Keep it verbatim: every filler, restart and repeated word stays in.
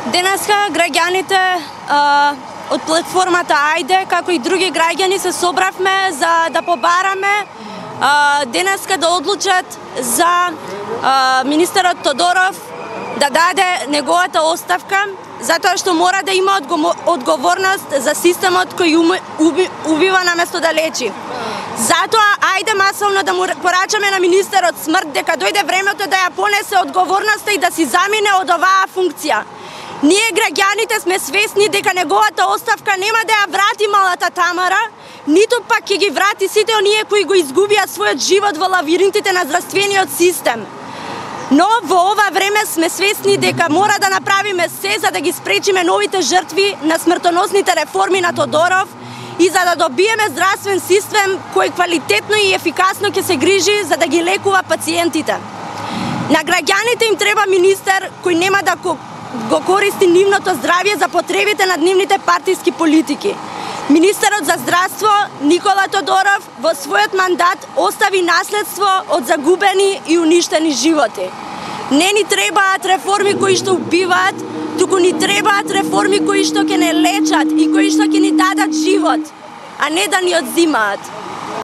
Денеска граѓаните а, од платформата Ајде, како и други граѓани, се собравме за да побараме а, денеска да одлучат за а, министерот Тодоров да даде неговата оставка, затоа што мора да има одговорност за системот кој уби, убива наместо да лечи. Затоа ајде масовно да му порачаме на министерот смрт дека дојде времето да ја понесе одговорноста и да си замине од оваа функција. Ние граѓаните сме свесни дека неговата оставка нема да ја врати малата Тамара, ниту пак ќе ги врати сите оние кои го изгубија својот живот во лавиринтите на здравствениот систем. Но во ова време сме свесни дека мора да направиме се за да ги спречиме новите жртви на смртоносните реформи на Тодоров и за да добиеме здравствен систем кој квалитетно и ефикасно ќе се грижи за да ги лекува пациентите. На граѓаните им треба министер кој нема да го користи нивното здравје за потребите на нивните партиски политики. Министерот за здравство Никола Тодоров во својот мандат остави наследство од загубени и уништени животи. Не ни требаат реформи кои што убиваат, туку ни требаат реформи кои што ќе не лечат и кои што ќе ни дадат живот, а не да ни одзимаат.